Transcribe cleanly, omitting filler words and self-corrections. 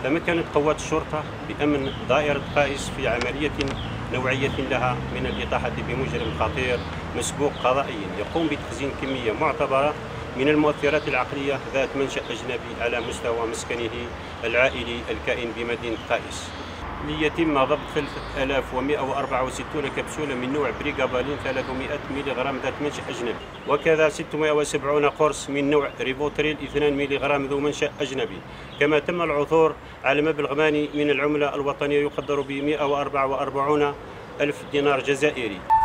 تمكنت قوات الشرطة بأمن دائرة قائس في عملية نوعية لها من الإطاحة بمجرم خطير مسبوق قضائيا يقوم بتخزين كمية معتبرة من المؤثرات العقلية ذات منشأ أجنبي على مستوى مسكنه العائلي الكائن بمدينة قائس، ليتم ضبط 3164 كبسولة من نوع بريغابالين 300 ملغ ذات منشأ أجنبي، وكذا 670 قرص من نوع ريفوتريل 2 ملغ ذو منشأ أجنبي. كما تم العثور على مبلغ مالي من العملة الوطنية يقدر ب 144 ألف دينار جزائري.